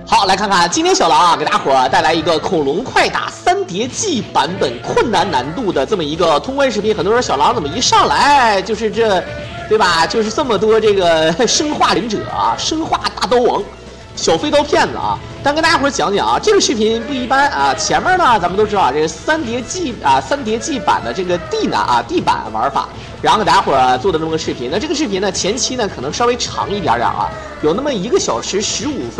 好，来看看今天小狼啊，给大伙带来一个恐龙快打3叠纪版本困难难度的这么一个通关视频。很多人说小狼怎么一上来就是这，对吧？就是这么多这个生化忍者啊，生化大刀王。 小飞刀骗子啊！但跟大家伙讲讲啊，这个视频不一般啊。前面呢，咱们都知道这个3叠纪版的这个地板玩法，然后给大家伙做的这么个视频。那这个视频呢，前期呢可能稍微长一点啊，有那么1个小时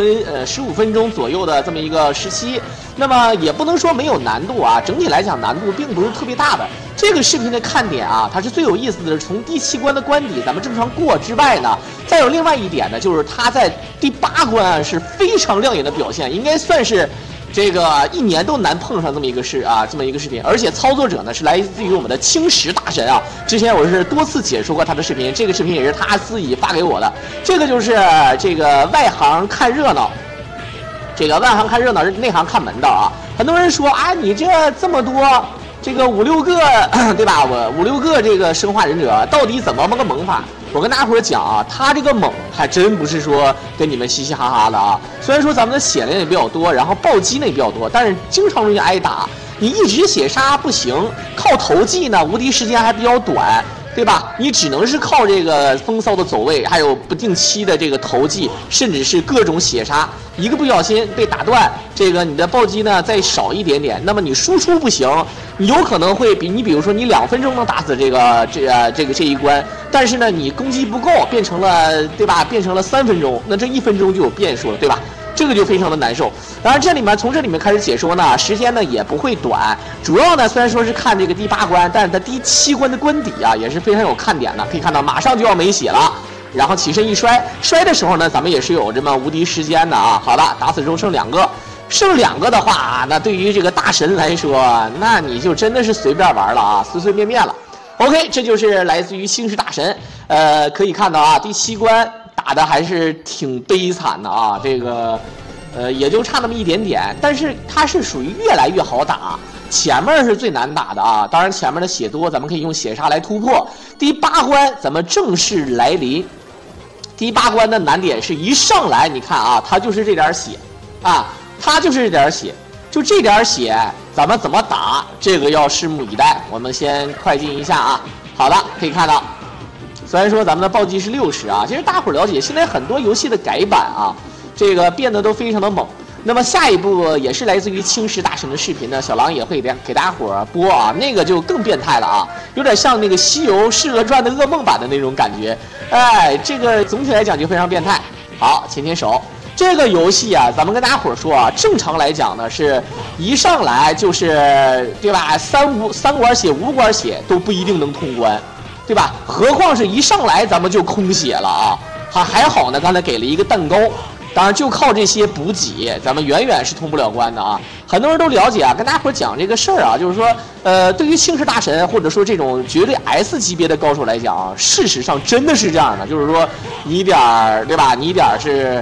15分钟左右的这么一个时期。那么也不能说没有难度啊，整体来讲难度并不是特别大的。这个视频的看点啊，它是最有意思的是从第7关的关底咱们正常过之外呢，再有另外一点呢，就是它在第8关是非常亮眼的表现，应该算是这个1年都难碰上这么一个视频，而且操作者呢是来自于我们的青石大神啊，之前我是多次解说过他的视频，这个视频也是他自己发给我的，这个就是这个外行看热闹。 这个外行看热闹，内行看门道啊！很多人说啊，你这么多，这个5、6个，对吧？我5、6个这个生化忍者到底怎么个猛法？我跟大家伙讲啊，他这个猛还真不是说跟你们嘻嘻哈哈的啊。虽然说咱们的血量也比较多，然后暴击呢也比较多，但是经常容易挨打。你一直血杀不行，靠投技呢，无敌时间还比较短。 对吧？你只能是靠这个风骚的走位，还有不定期的这个投技，甚至是各种血杀，一个不小心被打断，这个你的暴击呢再少一点点，那么你输出不行，你有可能会比如说你2分钟能打死这一关，但是呢你攻击不够，变成了对吧？变成了3分钟，那这1分钟就有变数了，对吧？ 这个就非常的难受。当然，从这里面开始解说呢，时间呢也不会短。主要呢，虽然说是看这个第8关，但是它第7关的关底啊也是非常有看点的。可以看到，马上就要没血了，然后起身一摔，摔的时候呢，咱们也是有这么无敌时间的啊。好了，打死之后剩2个，剩2个的话，那对于这个大神来说，那你就真的是随便玩了啊，随随便便了。OK， 这就是来自于星矢大神。可以看到啊，第7关。 打的还是挺悲惨的啊，这个，也就差那么一点点，但是它是属于越来越好打，前面是最难打的啊。当然前面的血多，咱们可以用血杀来突破。第8关咱们正式来临，第8关的难点是一上来，你看啊，它就是这点血啊，它就是这点血，就这点血，咱们怎么打，这个要拭目以待。我们先快进一下啊，好的，可以看到。 虽然说咱们的暴击是60啊，其实大伙儿了解，现在很多游戏的改版啊，这个变得都非常的猛。那么下一步也是来自于青石大神的视频呢，小狼也会给大伙儿播啊，那个就更变态了啊，有点像那个《西游释厄传》的噩梦版的那种感觉。哎，这个总体来讲就非常变态。好，牵手。这个游戏啊，咱们跟大家伙儿说啊，正常来讲呢，是一上来就是对吧，3管血、5管血都不一定能通关。 对吧？何况是一上来咱们就空血了啊！还好呢，刚才给了一个蛋糕，当然就靠这些补给，咱们远远是通不了关的啊！很多人都了解啊，跟大家伙讲这个事儿啊，就是说，对于青石大神或者说这种绝对 S 级别的高手来讲啊，事实上真的是这样的，就是说你点儿对吧？你点儿是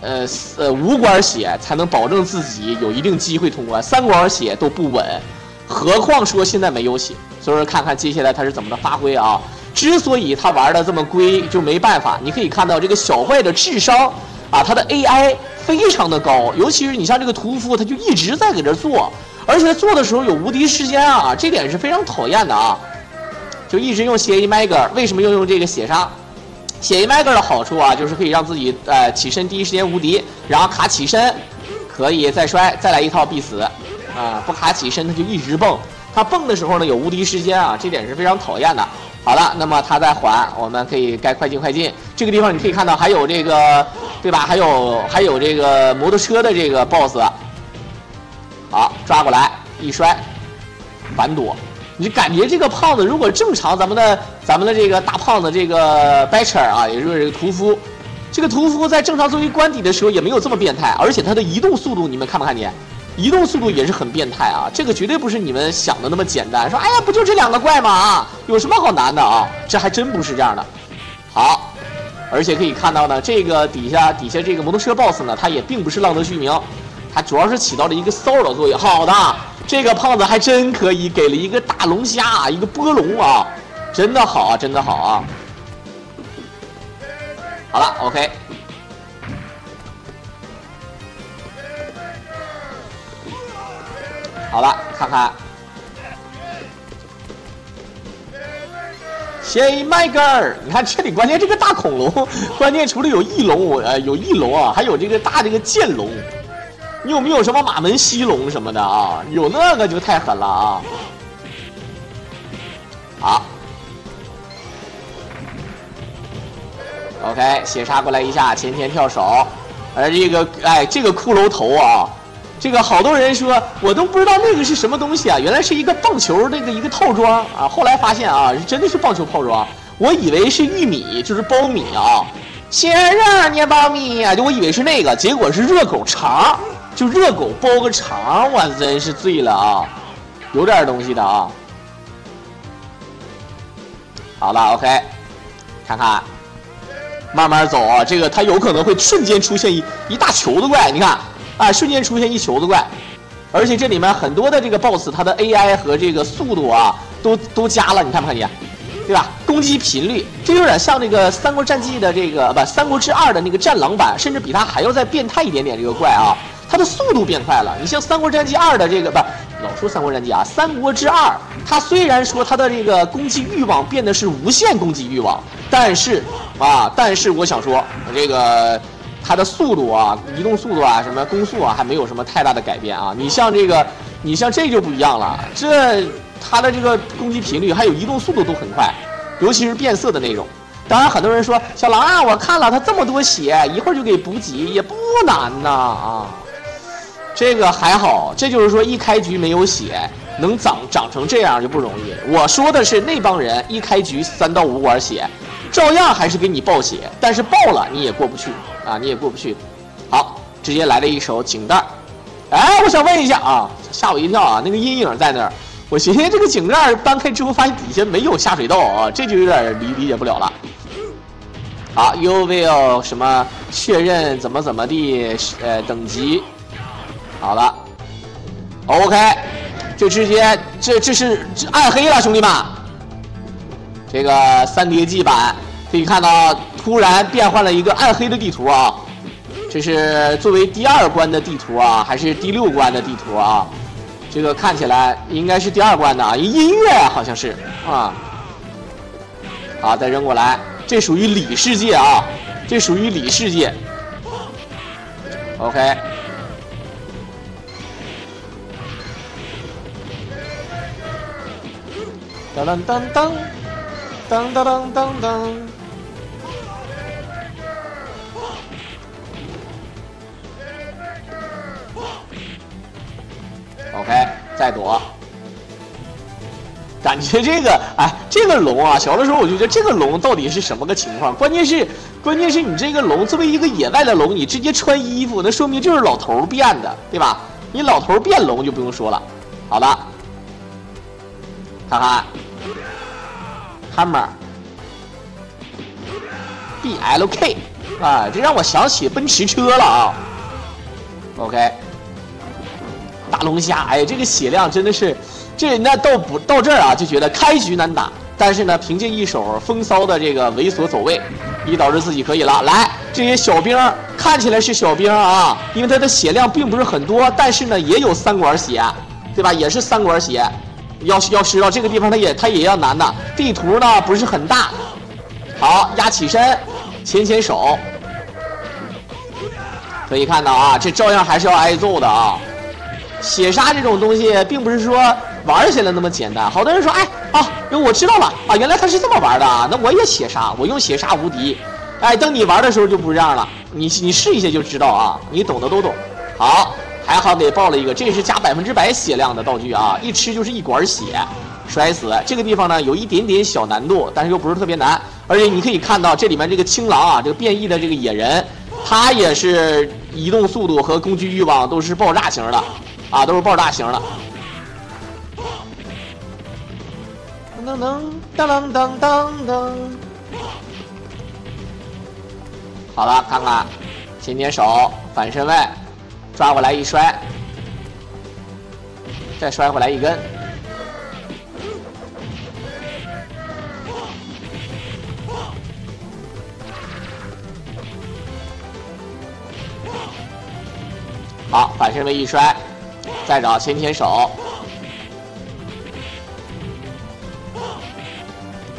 5管血才能保证自己有一定机会通关，3管血都不稳，何况说现在没有血。 所以说，看看接下来他是怎么的发挥啊！之所以他玩的这么龟，就没办法。你可以看到这个小坏的智商啊，他的 AI 非常的高，尤其是你像这个屠夫，他就一直在给这做，而且做的时候有无敌时间啊，这点是非常讨厌的啊！就一直用血一 Mega， 为什么要用这个血杀？血一 Mega 的好处啊，就是可以让自己起身第一时间无敌，然后卡起身可以再摔，再来一套必死啊！不卡起身他就一直蹦。 他蹦的时候呢有无敌时间啊，这点是非常讨厌的。好了，那么他在缓，我们可以该快进快进。这个地方你可以看到还有这个，对吧？还有这个摩托车的这个 BOSS。好，抓过来一摔，反躲。你感觉这个胖子如果正常，咱们的这个大胖子这个 Batcher 啊，也就是这个屠夫，这个屠夫在正常作为关底的时候也没有这么变态，而且他的移动速度你们看没看见？ 移动速度也是很变态啊，这个绝对不是你们想的那么简单。说，哎呀，不就这2个怪吗？啊，有什么好难的啊？这还真不是这样的。好，而且可以看到呢，这个底下这个摩托车 BOSS 呢，他也并不是浪得虚名，他主要是起到了一个骚扰作用。好的，这个胖子还真可以，给了一个大龙虾，一个波龙啊，真的好啊，真的好啊。好了 ，OK。 好了，看看。谢麦格尔，你看这里关键这个大恐龙，关键除了有翼龙，有翼龙啊，还有这个大这个剑龙。你有没有什么马门溪龙什么的啊？有那个就太狠了啊！好 ，OK， 血杀过来一下，前跳手，而这个这个骷髅头啊。这个好多人说，我都不知道那个是什么东西啊！原来是一个棒球这个一个套装啊！后来发现啊，真的是棒球套装，我以为是玉米，就是苞米啊，先生捏苞米啊，就我以为是那个，结果是热狗肠，就热狗包个肠，我真是醉了啊！有点东西的啊。好了 ，OK， 看看，慢慢走啊，这个它有可能会瞬间出现一大球子怪，你看。啊！瞬间出现一球子怪，而且这里面很多的这个 BOSS， 它的 AI 和这个速度啊，都加了，你看没看见？对吧？攻击频率，这有点像这个《三国战记》的这个《三国志2》的那个战狼版，甚至比它还要再变态一点点。这个怪啊，它的速度变快了。你像《三国战记2》的这个老说《三国战记》啊，《三国志2》它虽然说它的这个攻击欲望变得是无限攻击欲望，但是我想说这个。它的速度啊，移动速度啊，什么攻速啊，还没有什么太大的改变啊。你像这就不一样了，它的这个攻击频率还有移动速度都很快，尤其是变色的那种。当然，很多人说小狼啊，我看了他这么多血，一会儿就给补给，也不难呐啊。这个还好，这就是说一开局没有血，能长成这样就不容易。我说的是那帮人一开局3到5管血。照样还是给你爆血，但是爆了你也过不去啊，你也过不去。好，直接来了一手井盖。哎，我想问一下啊，吓我一跳啊，那个阴影在那儿，我寻思这个井盖搬开之后发现底下没有下水道啊，这就有点理解不了了。好 ，You will 什么确认怎么地等级，好了 ，OK， 就直接这是暗黑了，兄弟们。这个3叠纪版可以看到，突然变换了一个暗黑的地图啊！这是作为第2关的地图啊，还是第6关的地图啊？这个看起来应该是第2关的啊，音乐好像是啊。好，再扔过来，这属于里世界啊，这属于里世界。OK。当当当当。当当当当当 ，OK， 再躲。感觉这个龙啊，小的时候我就觉得这个龙到底是什么个情况？关键是你这个龙作为一个野外的龙，你直接穿衣服，那说明就是老头变的，对吧？你老头变龙就不用说了。好的，看看。Hammer BLK 啊，这让我想起奔驰车了啊。OK， 大龙虾，哎，这个血量真的是，那到这儿啊，就觉得开局难打，但是呢，凭借一手风骚的这个猥琐走位，已导致自己可以了。来，这些小兵看起来是小兵啊，因为他的血量并不是很多，但是呢，也有3管血，对吧？也是3管血。要知道这个地方它也要难的，地图呢不是很大。好，压起身，前手，可以看到啊，这照样还是要挨揍的啊。血杀这种东西，并不是说玩起来那么简单。好多人说，哎啊，我知道了啊，原来他是这么玩的啊，那我也血杀，我用血杀无敌。哎，等你玩的时候就不是这样了，你试一下就知道啊，你懂的都懂。好。还好给爆了一个，这是加100%血量的道具啊！一吃就是1管血，摔死。这个地方呢有一点点小难度，但是又不是特别难。而且你可以看到这里面这个青狼啊，这个变异的这个野人，他也是移动速度和攻击欲望都是爆炸型的啊，都是爆炸型的。当当当当当当。好了，看看前手反身位。抓过来一摔，再摔回来一根。好，反身位一摔，再找前手，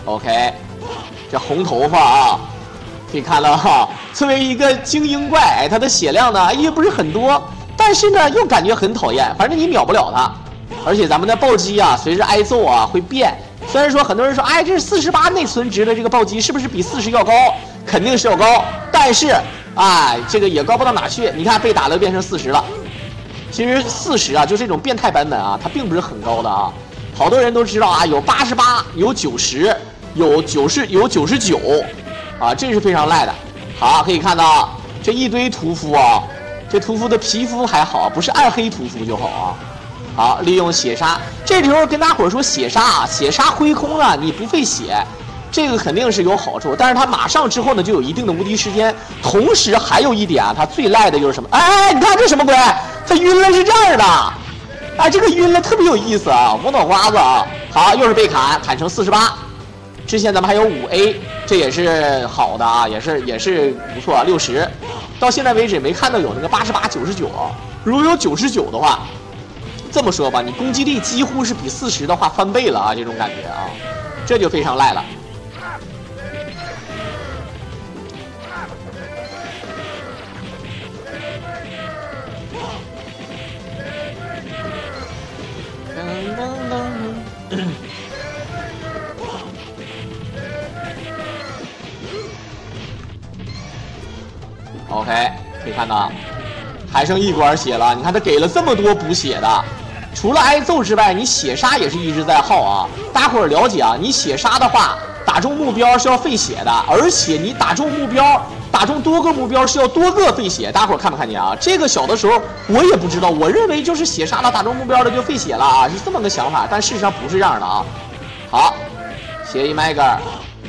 OK， 这红头发啊，可以看到哈，作为一个精英怪，它的血量呢也不是很多，但是呢又感觉很讨厌，反正你秒不了它。而且咱们的暴击啊，随着挨揍啊会变。虽然说很多人说，哎，这是48内存值的这个暴击，是不是比40要高？肯定是要高，但是啊，这个也高不到哪去。你看被打了变成40了。其实40啊，就这种变态版本啊，它并不是很高的啊。好多人都知道啊，有88，有90，有90，有99，啊，这是非常赖的。好，可以看到这一堆屠夫啊，这屠夫的皮肤还好，不是暗黑屠夫就好啊。好，利用血杀，这时候跟大伙说血杀啊，血杀挥空啊，你不费血，这个肯定是有好处。但是它马上之后呢，就有一定的无敌时间。同时还有一点啊，它最赖的就是什么？哎，你看这什么鬼？它晕了是这样的，哎，这个晕了特别有意思啊，窝脑瓜子啊。好，又是被砍成48。之前咱们还有5A， 这也是好的啊，也是不错啊，60。到现在为止没看到有那个88、99啊。如果有99的话。这么说吧，你攻击力几乎是比40的话翻倍了啊，这种感觉啊，这就非常赖了。OK， 可以看到，还剩1管血了。你看他给了这么多补血的。除了挨揍之外，你血杀也是一直在耗啊。大伙儿了解啊，你血杀的话，打中目标是要费血的，而且你打中目标，打中多个目标是要多个费血。大伙儿看没看见啊？这个小的时候我也不知道，我认为就是血杀了打中目标的就费血了啊，是这么个想法，但事实上不是这样的啊。好，协议麦格尔，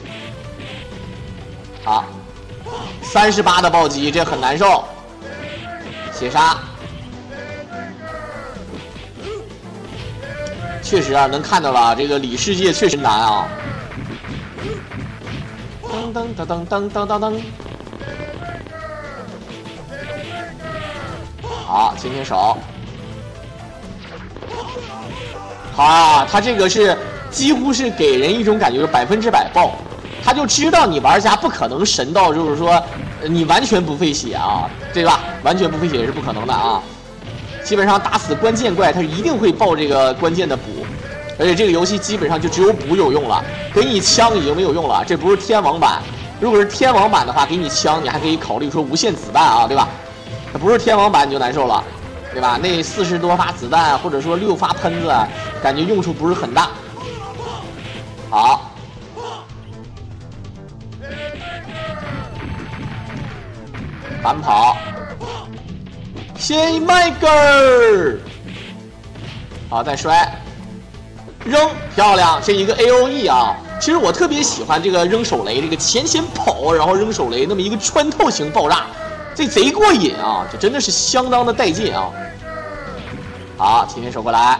好，38的暴击，这很难受，血杀。确实啊，能看到了，这个里世界确实难啊！噔噔噔噔噔噔噔噔，好，牵牵手。好啊，他这个是几乎是给人一种感觉，是100%爆，他就知道你玩家不可能神到，就是说你完全不费血啊，对吧？完全不费血是不可能的啊。基本上打死关键怪，他一定会爆这个关键的补，而且这个游戏基本上就只有补有用了，给你枪已经没有用了。这不是天王版，如果是天王版的话，给你枪你还可以考虑说无限子弹啊，对吧？它不是天王版你就难受了，对吧？那40多发子弹或者说6发喷子，感觉用处不是很大。好，反跑。先麦根儿，好，再摔，扔，漂亮，这一个 AOE 啊。其实我特别喜欢这个扔手雷，这个前跑，然后扔手雷，那么一个穿透型爆炸，这贼过瘾啊！这真的是相当的带劲啊。好，牵牵手过来，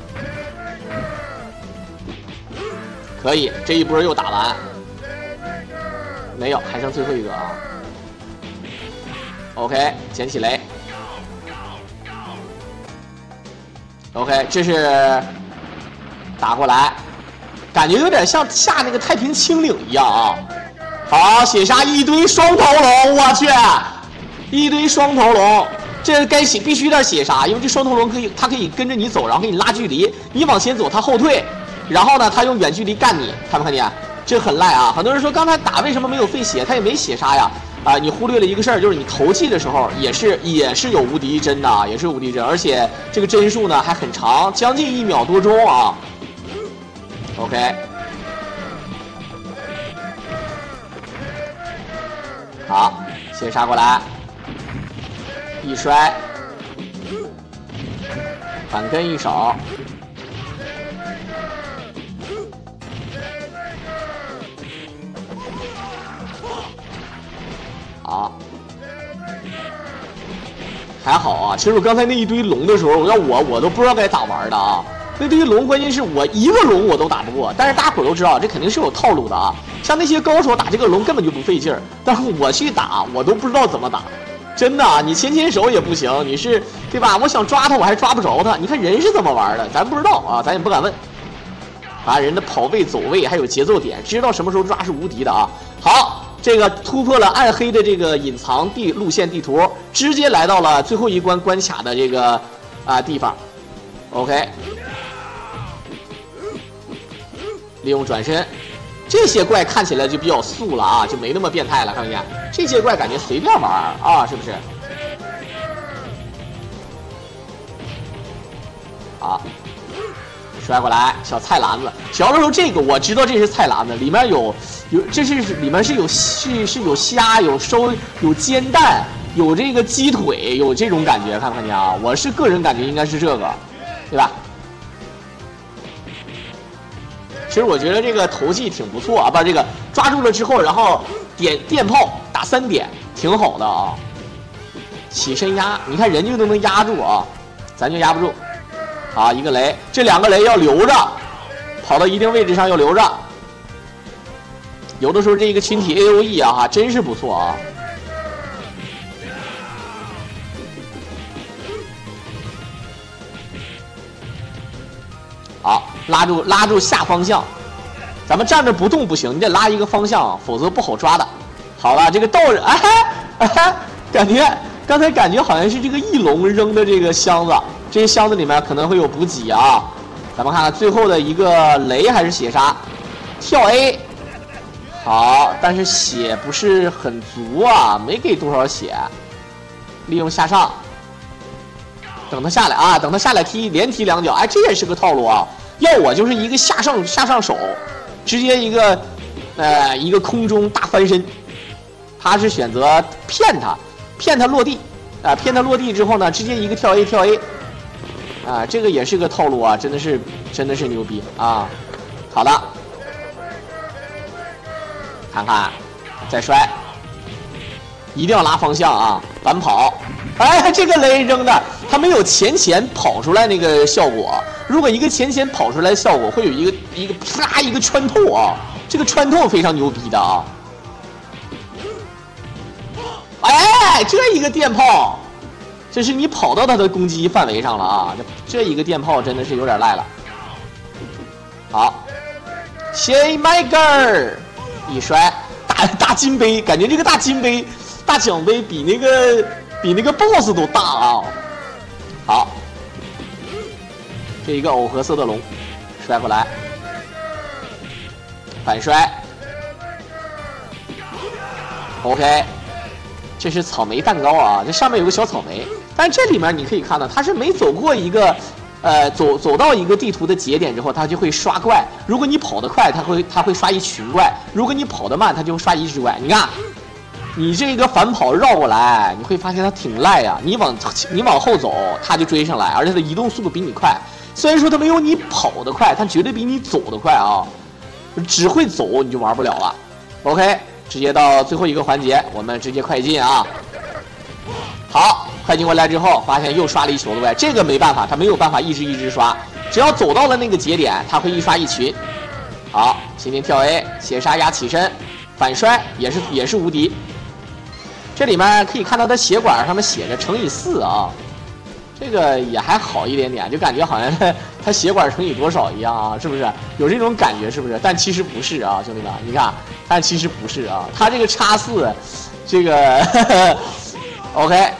可以，这一波又打完，没有，还剩最后一个啊。OK， 捡起雷。OK， 这是打过来，感觉有点像下那个太平清领一样啊。好，血杀一堆双头龙，我去，一堆双头龙，这该血必须得血杀，因为这双头龙它可以跟着你走，然后给你拉距离，你往前走它后退，然后呢它用远距离干你，看没看见？这很赖啊！很多人说刚才打为什么没有费血？它也没血杀呀。啊，你忽略了一个事儿，就是你投技的时候也是有无敌帧的，也是无敌帧，而且这个帧数呢还很长，将近1秒多钟啊。OK， 好，先杀过来，一摔，反跟一手。好，还好啊。其实我刚才那一堆龙的时候，我都不知道该咋玩的啊。那堆龙关键是我一个龙我都打不过，但是大伙都知道这肯定是有套路的啊。像那些高手打这个龙根本就不费劲儿，但是我去打我都不知道怎么打，真的啊，你牵牵手也不行，你是对吧？我想抓他我还抓不着他，你看人是怎么玩的，咱不知道啊，咱也不敢问。 啊，人的跑位、走位还有节奏点，知道什么时候抓是无敌的啊。好，这个突破了暗黑的这个隐藏路线地图，直接来到了最后一关关卡的这个地方。OK， 利用转身，这些怪看起来就比较素了啊，就没那么变态了。看没见？这些怪感觉随便玩啊，是不是？好。摔过来，小菜篮子。小的时候这个我知道这是菜篮子，里面有，这是里面是有虾，有有煎蛋，有这个鸡腿，有这种感觉，看看见啊？我是个人感觉应该是这个，对吧？其实我觉得这个投技挺不错啊，把这个抓住了之后，然后电炮打3点，挺好的啊。起身压，你看人家都能压住啊，咱就压不住。好，一个雷，这2个雷要留着，跑到一定位置上要留着。有的时候这个群体 AOE 啊，真是不错啊。好，拉住下方向，咱们站着不动不行，你得拉一个方向，否则不好抓的。好了，这个道人，感觉刚才感觉好像是这个翼龙扔的这个箱子。这些箱子里面可能会有补给啊，咱们看看最后的一个雷还是血杀，跳 A， 好，但是血不是很足啊，没给多少血，利用下上，等他下来啊，等他下来连踢2脚，哎，这也是个套路啊，要我就是一个下上手，直接一个空中大翻身，他是选择骗他落地啊，骗他落地之后呢，直接一个跳 A。啊，这个也是个套路啊，真的是牛逼啊！好的，看看，再摔，一定要拉方向啊，反跑。哎，这个雷扔的，它没有前跑出来那个效果。如果一个前跑出来效果，会有一个啪一个穿透啊，这个穿透非常牛逼的啊！哎，这一个电炮。这是你跑到他的攻击范围上了啊！这一个电炮真的是有点赖了。好 ，Shea Maker 一摔，大金杯，感觉这个大金杯、大奖杯比那个 BOSS 都大啊！好，这一个藕荷色的龙摔过来，反摔 ，OK。这是草莓蛋糕啊，这上面有个小草莓，但这里面你可以看到，它是每走过一个，走到一个地图的节点之后，它就会刷怪。如果你跑得快，它会刷一群怪；如果你跑得慢，它就会刷一只怪。你看，你这个反跑绕过来，你会发现它挺赖呀。你往后走，它就追上来，而且它的移动速度比你快。虽然说它没有你跑得快，它绝对比你走得快啊。只会走你就玩不了了。OK。直接到最后一个环节，我们直接快进啊！好，快进过来之后，发现又刷了一球的怪，这个没办法，他没有办法一直刷，只要走到了那个节点，他会一刷一群。好，前面跳 A， 血杀压起身，反摔也是无敌。这里面可以看到他血管上面写着乘以4啊，这个也还好一点点，就感觉好像他血管乘以多少一样啊，是不是？有这种感觉是不是？但其实不是啊，兄弟们，你看。但其实不是啊，他这个x4，这个OK，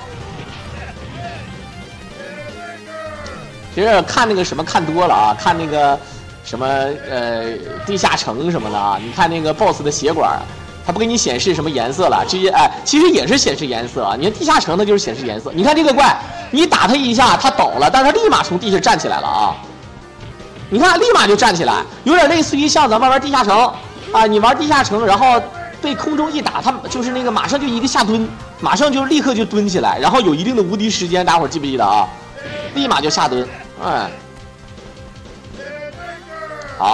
其实看那个什么看多了啊，看那个什么地下城什么的啊，你看那个 BOSS 的血管，它不给你显示什么颜色了，直接其实也是显示颜色啊。你看地下城它就是显示颜色，你看这个怪，你打它一下它倒了，但是它立马从地下站起来了啊，你看立马就站起来，有点类似于像咱们玩地下城。啊，你玩地下城，然后被空中一打，他就是那个马上就一个下蹲，马上就立刻就蹲起来，然后有一定的无敌时间，大伙记不记得啊？立马就下蹲，哎，好，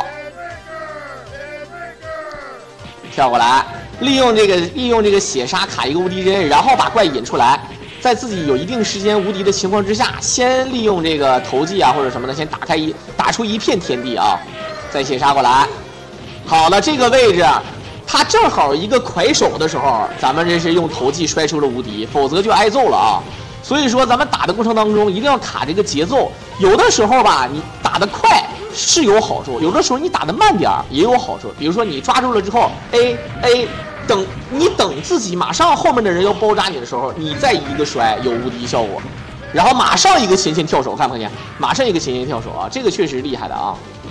跳过来，利用这个血杀卡一个无敌针，然后把怪引出来，在自己有一定时间无敌的情况之下，先利用这个投技啊或者什么的，先打出一片天地啊，再血杀过来。好了，这个位置，他正好一个快手的时候，咱们这是用投技摔出了无敌，否则就挨揍了啊。所以说，咱们打的过程当中一定要卡这个节奏。有的时候吧，你打得快， 是有好处，有的时候你打的慢点也有好处。比如说你抓住了之后 ，A， 等自己马上后面的人要包扎你的时候，你再一个摔有无敌效果，然后马上一个前线跳手，看不看见？马上一个前线跳手啊，这个确实厉害的啊。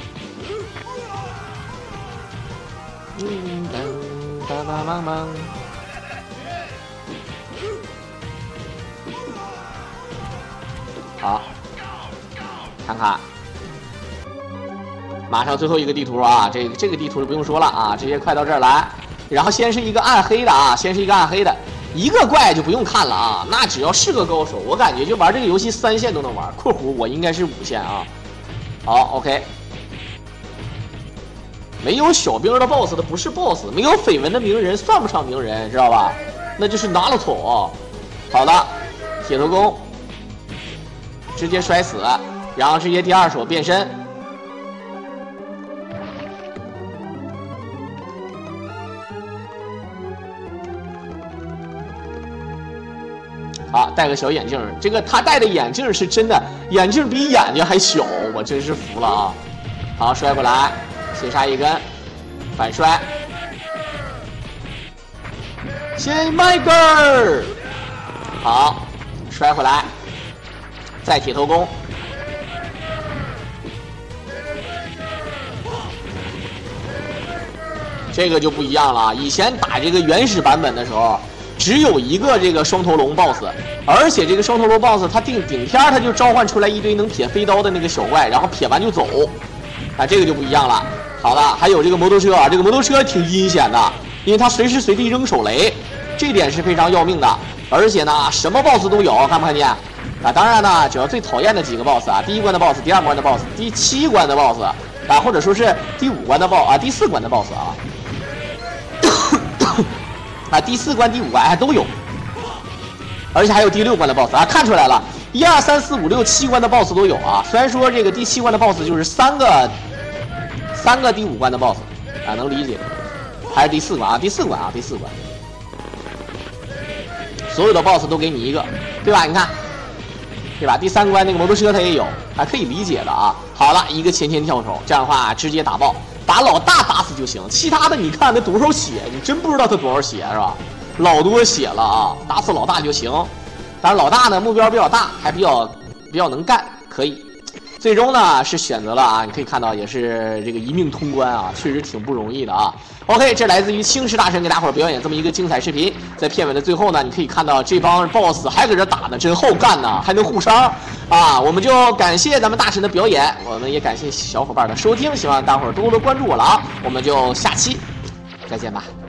好，看看。马上最后一个地图啊，这个地图就不用说了啊，直接快到这儿来。然后先是一个暗黑的啊，一个怪就不用看了啊，那只要是个高手，我感觉就玩这个游戏3线都能玩。括弧我应该是5线啊。好 ，OK。没有小兵的 BOSS 的不是 BOSS， 没有绯闻的鸣人算不上鸣人，知道吧？那就是拿了头。好的，铁头功，直接摔死，然后直接第2手变身。啊，戴个小眼镜，这个他戴的眼镜是真的，眼镜比眼睛还小，我真是服了啊！好，摔过来，先杀一根，反摔，先迈根儿，好，摔回来，再铁头功，这个就不一样了。以前打这个原始版本的时候。只有一个这个双头龙 BOSS， 而且这个双头龙 BOSS 他顶天他就召唤出来一堆能撇飞刀的那个小怪，然后撇完就走，啊，这个就不一样了。好的，还有这个摩托车啊，这个摩托车挺阴险的，因为它随时随地扔手雷，这点是非常要命的。而且呢，什么 BOSS 都有，看不看见？啊，当然呢，只要最讨厌的几个 BOSS 啊，第1关的 BOSS， 第2关的 BOSS， 第7关的 BOSS， 啊，或者说是第5关的 BOSS 啊，第4关的 BOSS 啊。啊，第4关、第5关还都有，而且还有第6关的 BOSS 啊，看出来了，1、2、3、4、5、6、7关的 BOSS 都有啊。虽然说这个第7关的 BOSS 就是3个第5关的 BOSS 啊，能理解。还是第4关啊，第4关，所有的 BOSS 都给你一个，对吧？你看，对吧？第3关那个摩托车它也有，还可以理解的啊。好了，一个前跳手，这样的话直接打爆。把老大打死就行，其他的你看那多少血，你真不知道他多少血是吧？老多血了啊！打死老大就行。当然老大呢目标比较大，还比较能干，可以。最终呢是选择了啊，你可以看到也是这个一命通关啊，确实挺不容易的啊。OK， 这来自于青石大神给大伙儿表演这么一个精彩视频。在片尾的最后呢，你可以看到这帮 BOSS 还搁这打的真好干呢，还能互伤啊！我们就感谢咱们大神的表演，我们也感谢小伙伴的收听，希望大伙儿多多关注我了啊！我们就下期再见吧。